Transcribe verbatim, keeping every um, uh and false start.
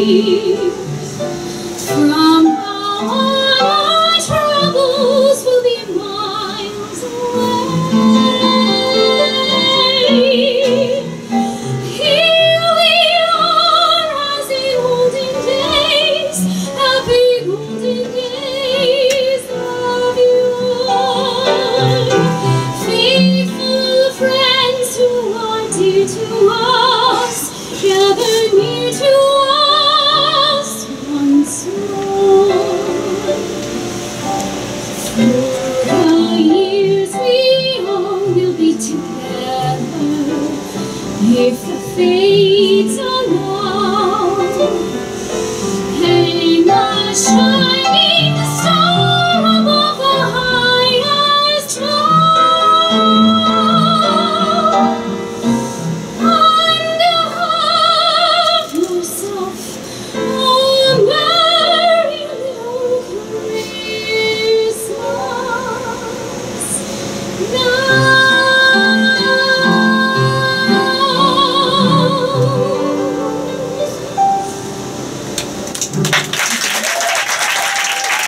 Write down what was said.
From now on, our troubles will be miles away. Here we are as in olden days, happy golden days of yore. Faithful friends who are dear to us, gather near to us once more. Through the years we all will be together, if the fates